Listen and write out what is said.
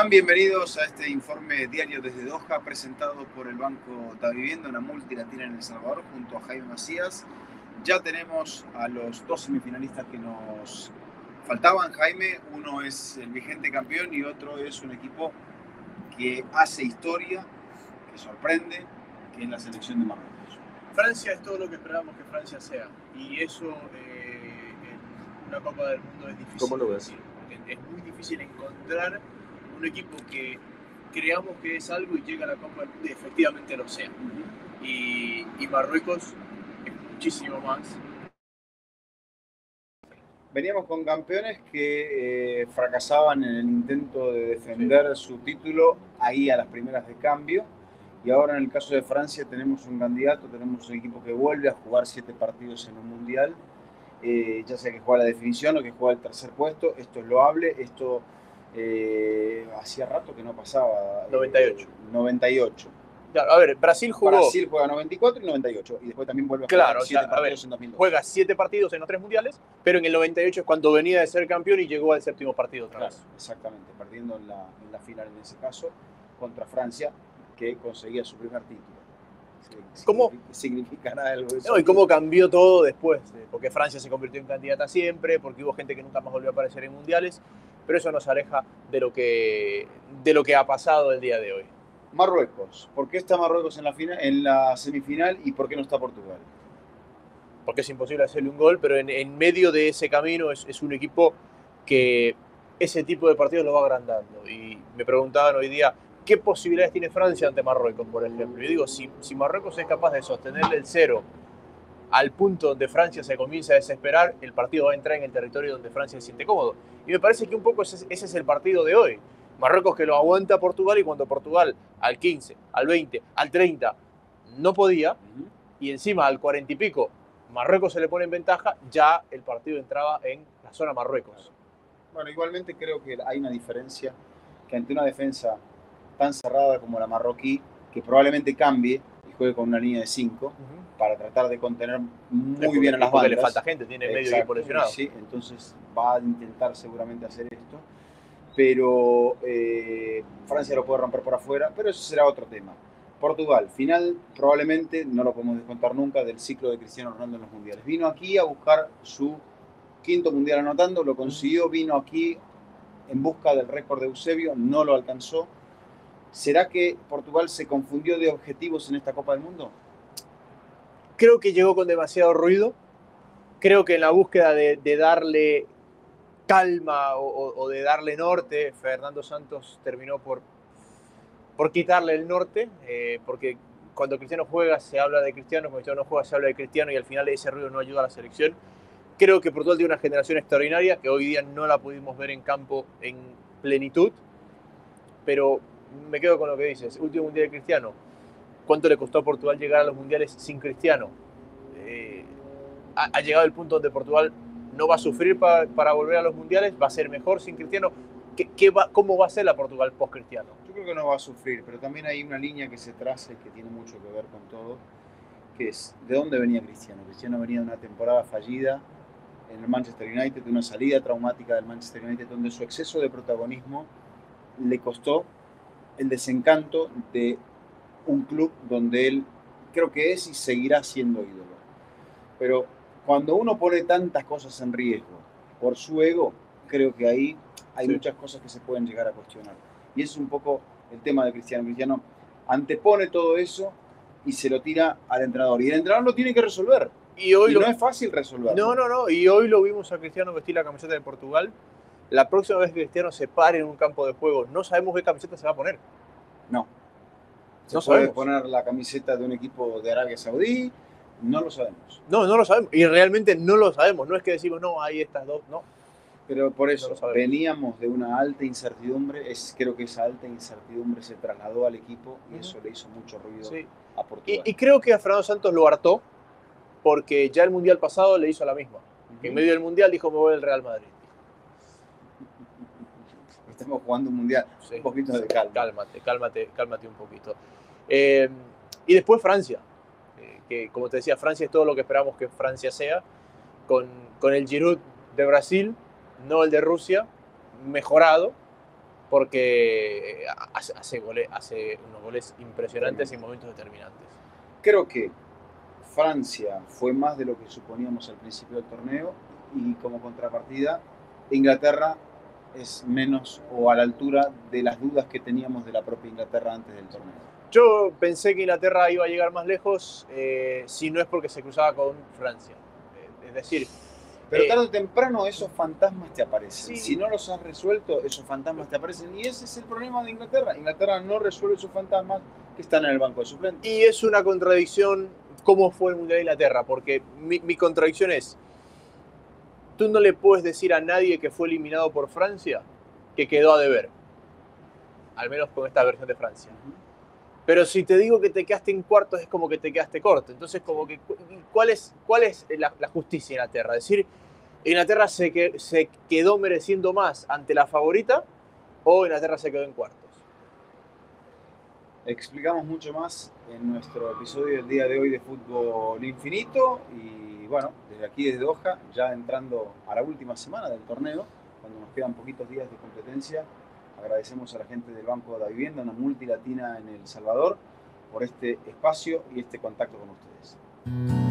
Sean bienvenidos a este informe diario desde Doha, presentado por el Banco Davivienda, una multilatina en El Salvador, junto a Jaime Macías. Ya tenemos a los dos semifinalistas que nos faltaban, Jaime. Uno es el vigente campeón y otro es un equipo que hace historia, que sorprende, que es la selección de Marruecos. Francia es todo lo que esperábamos que Francia sea, y eso en una Copa del Mundo es difícil. ¿Cómo lo ves? Es muy difícil encontrar un equipo que creamos que es algo y llega a la Copa del Mundo y efectivamente lo sea. Y Marruecos es muchísimo más. Veníamos con campeones que fracasaban en el intento de defender su título ahí a las primeras de cambio. Y ahora en el caso de Francia tenemos un candidato, tenemos un equipo que vuelve a jugar 7 partidos en un mundial, ya sea que juega la definición o que juega el tercer puesto. Esto es loable, esto hacía rato que no pasaba. 98. Claro, a ver, Brasil juega 94 y 98, y después también vuelve a jugar 7 partidos en 2002. Juega 7 partidos en los 3 mundiales, pero en el 98 es cuando venía de ser campeón y llegó al 7º partido otra vez. Exactamente, perdiendo en la final en ese caso contra Francia, que conseguía su primer título. ¿Cómo significará algo eso? No, y cómo cambió todo después, porque Francia se convirtió en candidata siempre, porque hubo gente que nunca más volvió a aparecer en mundiales, pero eso nos aleja de lo que ha pasado el día de hoy. Marruecos. ¿Por qué está Marruecos en la semifinal y por qué no está Portugal? Porque es imposible hacerle un gol, pero en medio de ese camino es un equipo que ese tipo de partidos lo va agrandando. Y me preguntaban hoy día, ¿qué posibilidades tiene Francia ante Marruecos, por ejemplo? Yo digo, si Marruecos es capaz de sostenerle el 0 al punto donde Francia se comienza a desesperar, el partido va a entrar en el territorio donde Francia se siente cómodo. Y me parece que un poco ese es el partido de hoy. Marruecos que lo aguanta a Portugal, y cuando Portugal al 15, al 20, al 30 no podía, y encima al 40 y pico Marruecos se le pone en ventaja, ya el partido entraba en la zona Marruecos. Bueno, igualmente creo que hay una diferencia, que ante una defensa tan cerrada como la marroquí, que probablemente cambie y juegue con una línea de 5 para tratar de contener muy bien a las bandas. Le falta gente, tiene medio equipo lesionado. Sí, entonces va a intentar seguramente hacer esto. Pero Francia lo puede romper por afuera, pero eso será otro tema. Portugal, final probablemente, no lo podemos descontar nunca, del ciclo de Cristiano Ronaldo en los mundiales. Vino aquí a buscar su 5º mundial anotando, lo consiguió, vino aquí en busca del récord de Eusebio, no lo alcanzó. ¿Será que Portugal se confundió de objetivos en esta Copa del Mundo? Creo que llegó con demasiado ruido. Creo que en la búsqueda de darle calma o de darle norte, Fernando Santos terminó por quitarle el norte, porque cuando Cristiano juega se habla de Cristiano, cuando Cristiano no juega se habla de Cristiano, y al final ese ruido no ayuda a la selección. Creo que Portugal tiene una generación extraordinaria que hoy día no la pudimos ver en campo en plenitud, pero me quedo con lo que dices. Último mundial de Cristiano. ¿Cuánto le costó a Portugal llegar a los mundiales sin Cristiano? Ha llegado el punto donde Portugal no va a sufrir para volver a los mundiales, va a ser mejor sin Cristiano. ¿Cómo va a ser la Portugal post-Cristiano? Yo creo que no va a sufrir, pero también hay una línea que se traza y que tiene mucho que ver con todo, que es ¿de dónde venía Cristiano? Cristiano venía de una temporada fallida en el Manchester United, de una salida traumática del Manchester United, donde su exceso de protagonismo le costó el desencanto de un club donde él creo que es y seguirá siendo ídolo. Pero cuando uno pone tantas cosas en riesgo por su ego, creo que ahí hay muchas cosas que se pueden llegar a cuestionar. Y ese es un poco el tema de Cristiano. Cristiano antepone todo eso y se lo tira al entrenador. Y el entrenador lo tiene que resolver. Y no es fácil resolverlo. No. Y hoy lo vimos a Cristiano vestir la camiseta de Portugal. La próxima vez que Cristiano se pare en un campo de juego, no sabemos qué camiseta se va a poner. No puede poner la camiseta de un equipo de Arabia Saudí. No lo sabemos. No lo sabemos. Y realmente no lo sabemos. No es que decimos, no, hay estas dos, no. Pero por eso veníamos de una alta incertidumbre. Creo que esa alta incertidumbre se trasladó al equipo y eso le hizo mucho ruido a Portugal. Y creo que a Fernando Santos lo hartó, porque ya el mundial pasado le hizo la misma. En medio del mundial dijo, me voy al Real Madrid. Estamos jugando un mundial. Un poquito de calma. Cálmate un poquito. Y después Francia. Que como te decía, Francia es todo lo que esperamos que Francia sea, con el Giroud de Brasil, no el de Rusia, mejorado, porque hace unos goles impresionantes en momentos determinantes. Creo que Francia fue más de lo que suponíamos al principio del torneo y como contrapartida Inglaterra es menos o a la altura de las dudas que teníamos de la propia Inglaterra antes del torneo. Yo pensé que Inglaterra iba a llegar más lejos si no es porque se cruzaba con Francia. Es decir, pero tarde o temprano esos fantasmas te aparecen. Sí. Si no los has resuelto, esos fantasmas te aparecen. Y ese es el problema de Inglaterra. Inglaterra no resuelve esos fantasmas que están en el banco de suplentes. Y es una contradicción cómo fue el Mundial de Inglaterra, porque mi contradicción es, tú no le puedes decir a nadie que fue eliminado por Francia que quedó a deber. Al menos con esta versión de Francia. Pero si te digo que te quedaste en cuartos, es como que te quedaste corto. Entonces, como que, ¿cuál es la justicia en Inglaterra? Es decir, ¿Inglaterra se quedó mereciendo más ante la favorita o Inglaterra se quedó en cuartos? Explicamos mucho más en nuestro episodio del día de hoy de Fútbol Infinito. Y bueno, desde aquí, desde Doha, ya entrando a la última semana del torneo, cuando nos quedan poquitos días de competencia, agradecemos a la gente del Banco de la Vivienda, una multilatina en El Salvador, por este espacio y este contacto con ustedes.